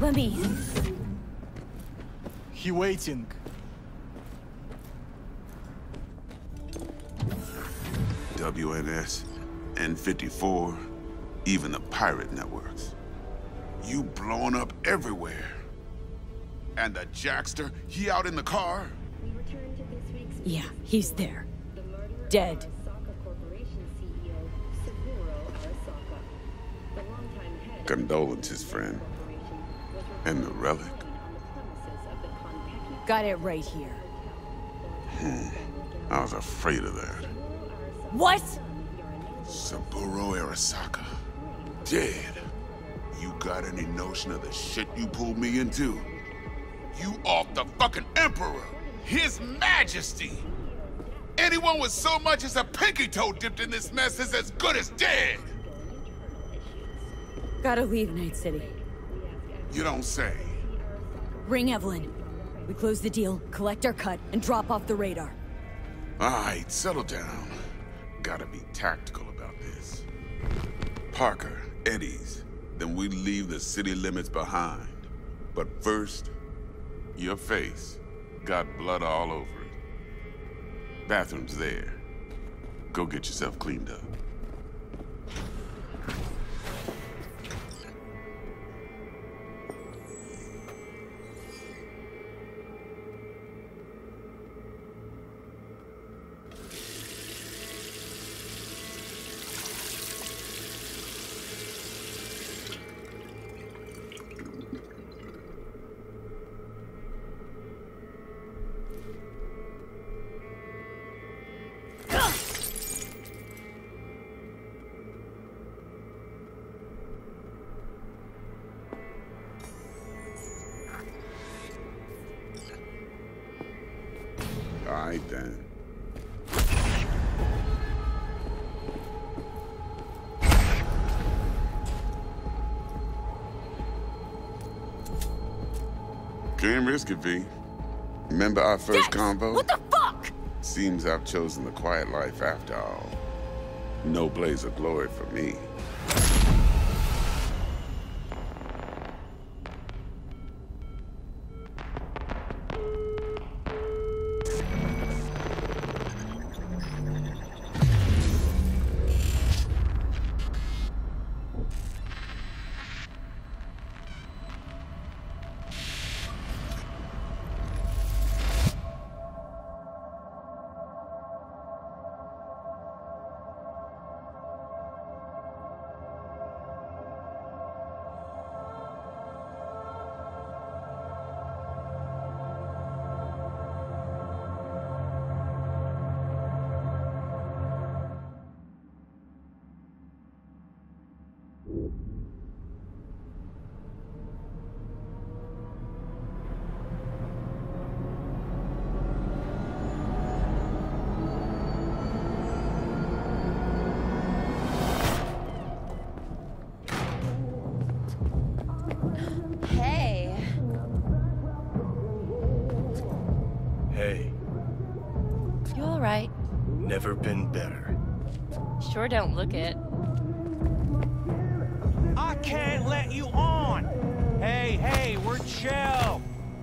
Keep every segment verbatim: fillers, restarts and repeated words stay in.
Let me... He waiting. W N S, N fifty-four, even the pirate networks. You blowing up everywhere. And the Jackster, he out in the car? Yeah, he's there. Dead. Condolences, friend. And the relic? Got it right here. Hmm. I was afraid of that. What? Saburo Arasaka. Dead. You got any notion of the shit you pulled me into? You off the fucking Emperor! His Majesty! Anyone with so much as a pinky toe dipped in this mess is as good as dead! Gotta leave Night City. You don't say. Ring Evelyn. We close the deal, collect our cut, and drop off the radar. Alright, settle down. Gotta be tactical about this. Parker, Eddie's. Then we leave the city limits behind. But first, your face got blood all over it. Bathroom's there. Go get yourself cleaned up. All right, then. Can't risk it, V. Remember our first Dex! convo? What the fuck? Seems I've chosen the quiet life after all. No blaze of glory for me. Hey. Hey, You all right? never been better. Sure don't look it. I can't let you on! Hey, hey, we're chill!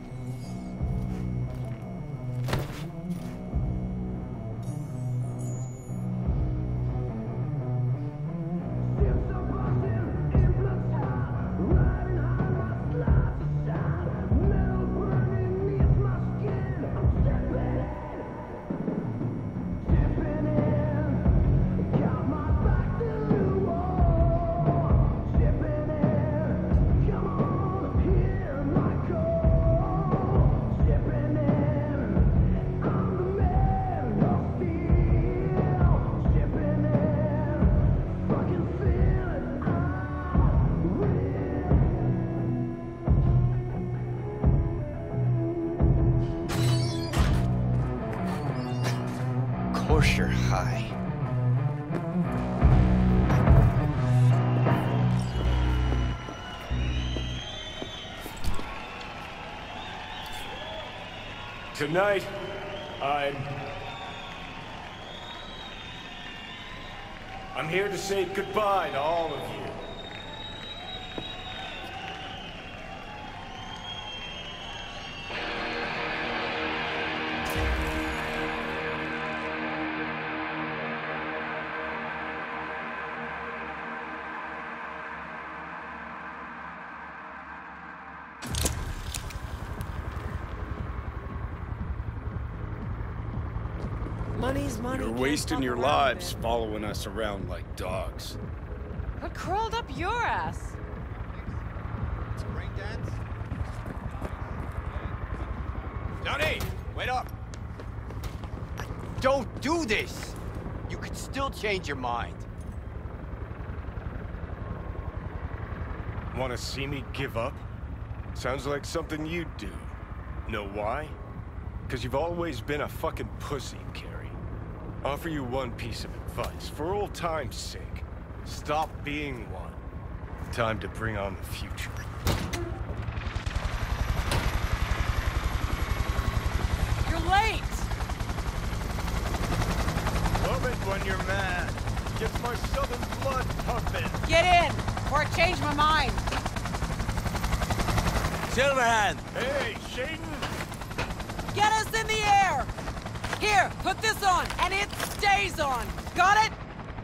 Of course you're high. Tonight, I'm... I'm here to say goodbye to all of you. Money's money. You're can't wasting fuck your around lives with it. following us around like dogs. What crawled up your ass? Johnny, wait up. Don't do this. You could still change your mind. Want to see me give up? Sounds like something you'd do. Know why? Because you've always been a fucking pussy, Carrie. Offer you one piece of advice, for old time's sake. Stop being one. Time to bring on the future. You're late! Love it when you're mad. Gets my southern blood pumping. Get in, or I change my mind. Silverhand! Hey, Shaden! Get us in the air! Here, put this on, and it stays on. Got it?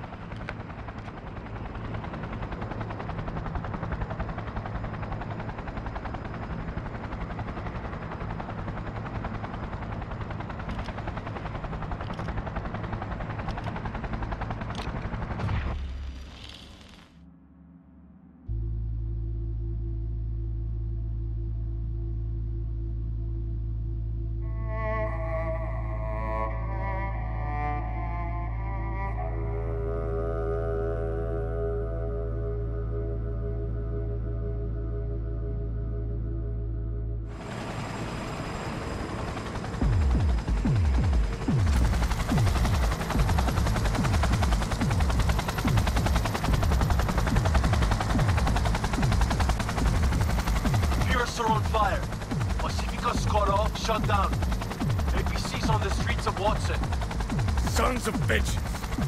Are on fire. Pacifica's cut off, shut down. A P C's on the streets of Watson. Sons of bitches!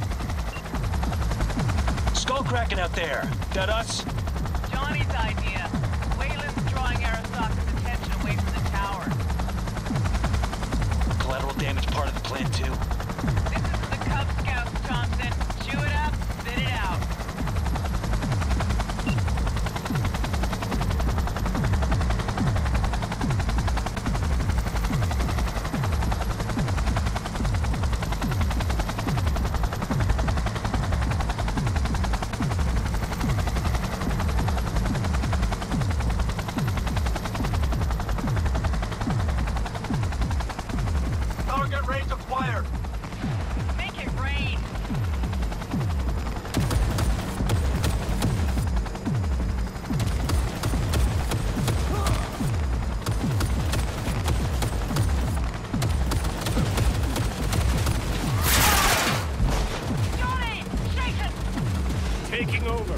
Skull cracking out there. That us? Johnny's idea. Wayland's drawing Arasaka's attention away from the tower. Collateral damage part of the plan too. This is the Cub Scouts, Thompson. Chew it up, spit it out. Target range of fire. Make it rain. Johnny! Shake it! Taking over.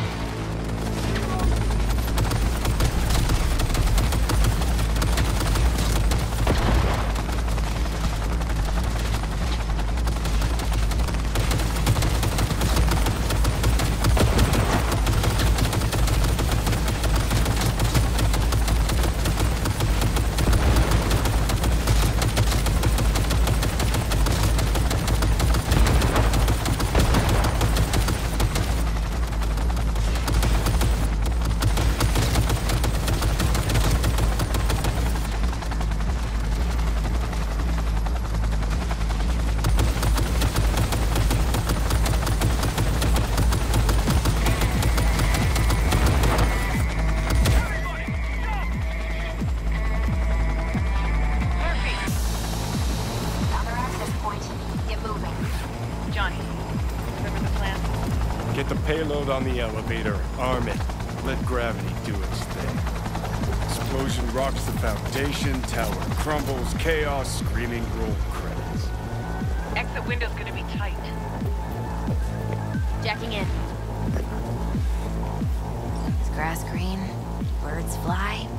Johnny, remember the plan? Get the payload on the elevator, arm it, let gravity do its thing. Explosion rocks the foundation, tower crumbles, chaos, screaming roll credits. Exit window's gonna be tight. Jacking in. Is grass green? Birds fly?